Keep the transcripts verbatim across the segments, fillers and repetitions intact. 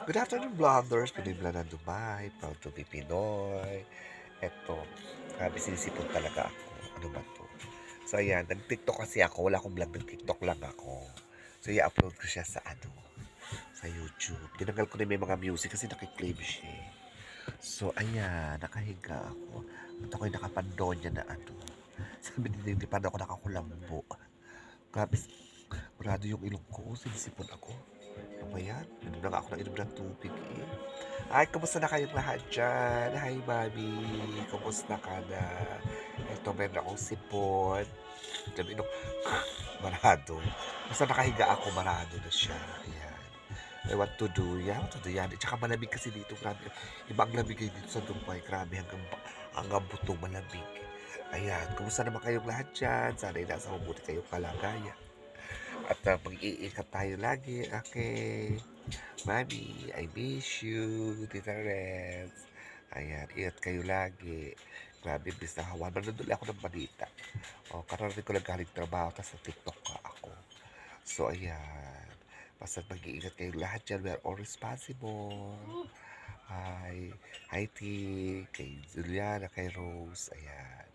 Good afternoon, vloggers. Pinoy Blonde Dubai. Proud to be Pinoy. Eto, grabe sinisipon talaga ako. Ano ba to? So, ayan. Nag-tiktok kasi ako. Wala akong vlog. Nag-tiktok lang ako. So, i-upload ko siya sa ano, sa YouTube. Tinanggal ko na may mga music kasi nakiklaim siya. So, ayan. Nakahiga ako. At ako'y nakapandonya na ano. Sabi nila, hindi pa na ako nakakulambo. Grabe. Murado yung ilong ko. Sinisipon ako. Ano ba yan? Inom lang ako ng inom ng tubig eh. Ay, kumusta na kayong lahat dyan? Hi, mami. Kumusta ka na? Ito, meron akong sipon. Diyan, inom. Marado. Basta nakahiga ako, marado na siya. Ayan. I want to do yan. What to do yan? At saka malamig kasi dito. Grabe. Iba ang lamig dito sa Dubai. Grabe, hanggang, hanggang butong malamig. Ayan. Kumusta naman kayong lahat dyan? Sana'y nasa mabuti kayong kalagayan. At uh, mag-iingat tayo lagi. Okay. Mami, I miss you. Tita Reds. Ayan, ingat kayo lagi. Grabe, bis na hawan. Manunuli ako ng balita. O, kararating ko lang galing trabaho. Tapos sa TikTok ka ako. So, ayan. Basta mag-iingat kayo lahat dyan. We are all responsible. Hi. Hi, T. Kay Juliana, kay Rose. Ayan.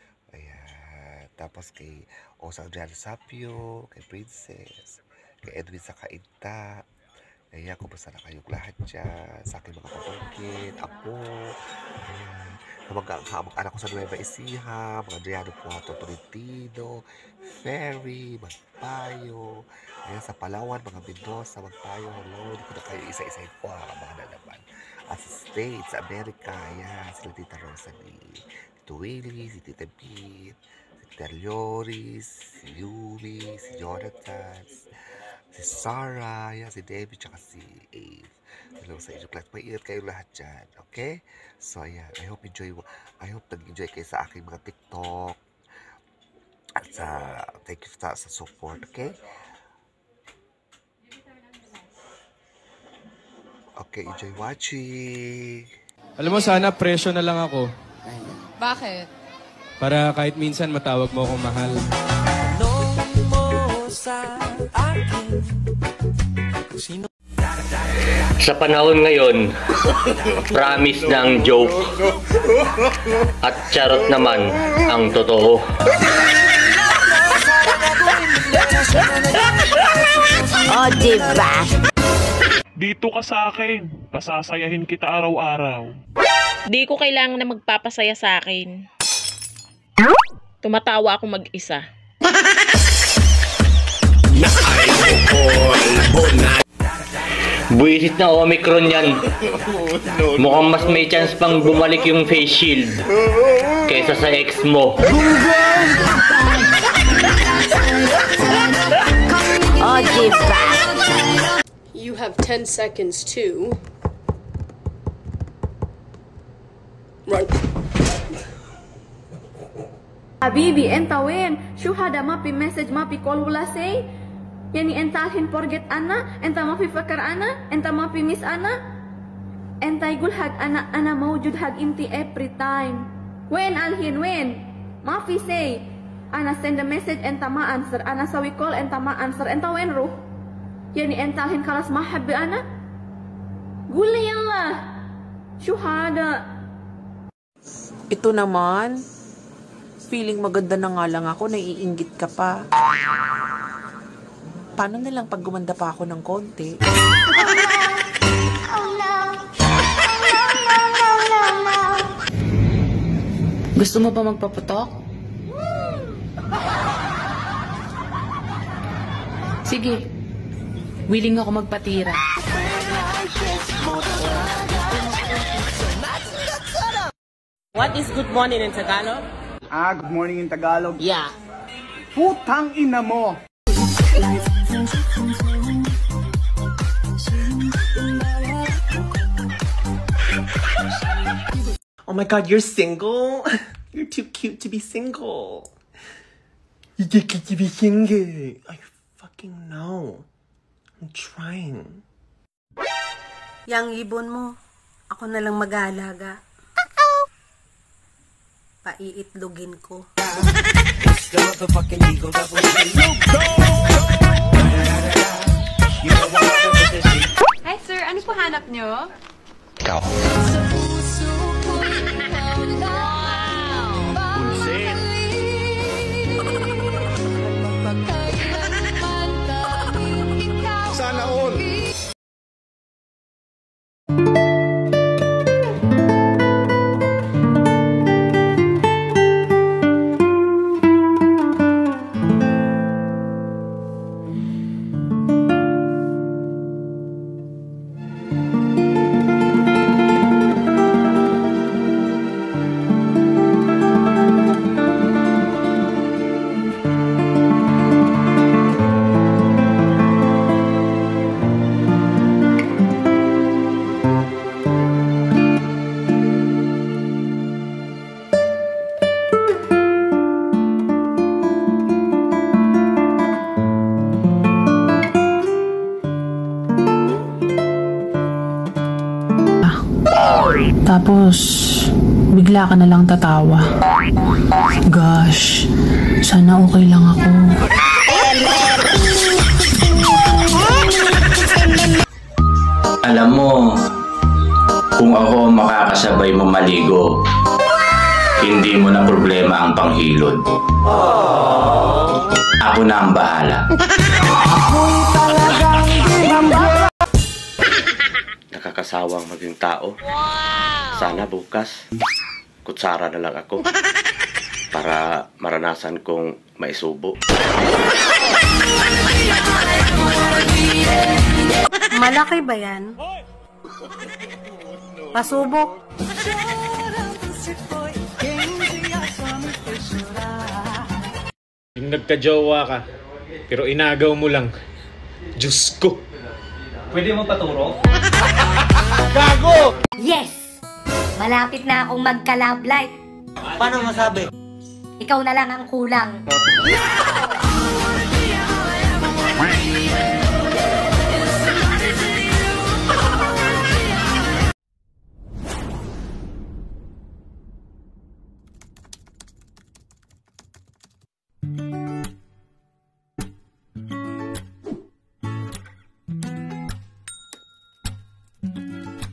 Ayan. Tapos kay Osang Diana Sapio, kay Princess, kay Edwin sa Kainta. Ayan, kumusta na kayong lahat dyan. Sa aking mga pamangkin, ako. Ayan. Kamag-anak ko sa Nueva Ecija, mga Adriano Puato, Tolentino, Ferry, Magpayo. Ayan, sa Palawan, mga Mendoza, Magpayo. Hello, hindi ko na kayo isa-isahin ko ha, mga na naman. At sa States, America, ayan, sila Tita Rosalie, Tito Willie, si Tita Beat, Terlioris, si Yumi, si Jonathan, si Sarah, yan, si Debbie, tsaka si Ave. Hello sa inyo, class. May-ingat kayo lahat dyan, okay? So, ayan, I hope enjoy, I hope nag-enjoy kayo sa aking mga TikTok. At sa, thank you sa, sa support, okay? Okay, enjoy watching. Alam mo, sana presyo na lang ako. Bakit? Para kahit minsan matawag mo akong mahal. Sa panahon ngayon, promise ng joke at charot naman ang totoo. Oh, diba? Dito ka sa akin. Pasasayahin kita araw-araw. Di ko kailangan na magpapasaya sa akin. Tumatawa ako mag-isa. Buisit na Omicron yan. Mukhang mas may chance pang bumalik yung face shield kaysa sa ex mo. Oh, diba? You have ten seconds to run. Habibi, enta wen? Shu hada mapi message mapi call wala say? Yani enta hin forget ana? Enta mapi fakar ana? Enta mapi miss ana? Enta igul hag ana ana mawjud hag inti every time. When alhin when? Mafi say? Ana send a message enta ma answer. Ana sawi call enta ma answer. Enta wen ru? Yani enta hin kalas mahabbi ana? Guli yalla. Shu hada. Ito naman. Feeling maganda na nga lang ako, naiinggit ka pa. Paano na lang pag gumanda pa ako ng konti? Gusto mo pa magpaputok? Sige. Willing ako magpatira. What is good morning in Tagalog? Ah, good morning in Tagalog. Yeah. Putang ina mo! Oh my god, you're single? You're too cute to be single. You're too cute to be single. I fucking know. I'm trying. Yang ibon mo, ako na lang mag-aalaga. Paiitlogin ko. Hi sir, ano po hinahanap nyo? Ikaw. Bullshit. Sana all. Tapos, bigla ka na lang tatawa. Gosh, sana okay lang ako. Alam mo, kung ako ang makakasabay mo maligo, hindi mo na problema ang panghilod. Ako na ang bahala. Nakakasawang maging tao. Sana bukas, kutsara na lang ako para maranasan kong maisubo. Malaki ba yan? Pasubok. Yung nagka-jowa ka, pero inagaw mo lang. Diyos ko! Pwede mo paturo? Gago! Yes! Malapit na akong magka-love life. Paano masabi? Ikaw na lang ang kulang.